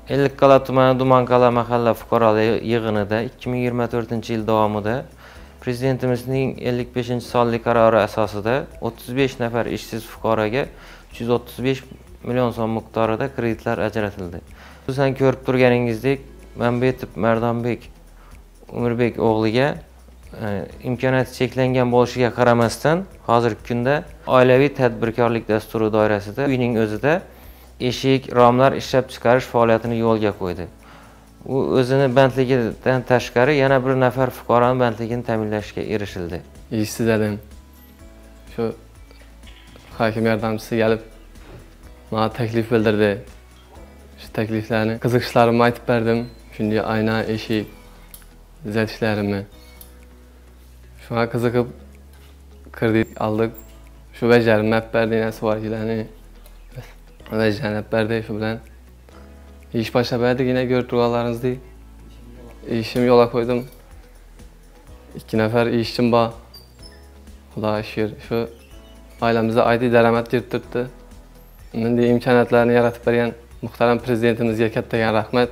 Ellikqal'a tumani Dumanqal'a mahalla fuqarolar yig'inida 2024-yil davomida Prezidentimizning 55-sonli qarori asosida 35 nafar ishsiz fuqaroga 335 million so'm miqdorida kreditlar ajratildi. Sizlar ko'rib turganingizdek, Mambetov Mardonbek Umirbek o'g'liga imkoniyati cheklangan bo'lishiga qaramasdan, hozirgi kunda oilaviy tadbirkorlik dasturi doirasida uyning o'zida eshik, romlar ishlab chiqarish faoliyatini yo'lga qo'ydi. U o'zini bandligidan tashqari yana bir nafar fuqaroni bandligini ta'minlashga erishildi. İşsiz edim. Şu hakim yardımcısı gelip bana teklif bildirdi. Şu tekliflerini, kızıkışlarımı aytıp verdim. Şimdi ayna, eşik, zət işlerimi. Şuna kızıkıp kredit aldık. Şu vəcərim hep verdi, nəsi var giləni. Vəcərim hep verdi şu bilen. İş başa verdik, yine gördükləriniz değil. İşimi yola koydum. 2 nefer işçim var. Xuda şükür, şu ailemizde ayda dərəmət yırtdırdı. İndi imkaniyatlarını yaratıp verən muhterem prezidentimizə kattagan rahmet.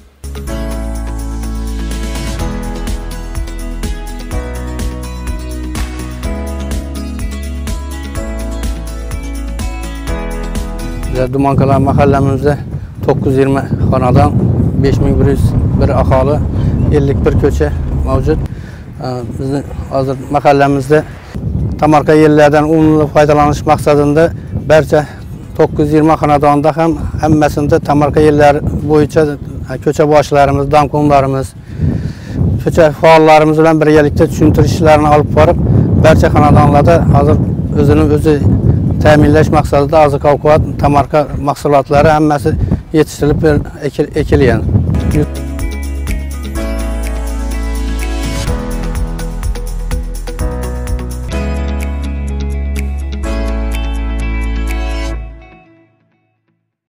Dumanqala mahallemizde 920 xanadan 5101 ahali 51 köçe mevcut. Bizim hazır mahallemizde tamarka yerlerden umumlu faydalanış maksadında berçe 920 xanadanda həmməsində tamarka yerler boyunca köçe başlarımız, damkonlarımız, köçe faallarımız ilə birlikte düşüntür işlerini alıp varıp berçe xanadanlarda hazır özü təminləş məqsədində azıq avqat, tamarka mahsulatları həmməsi yetiştirilib ekiliyən.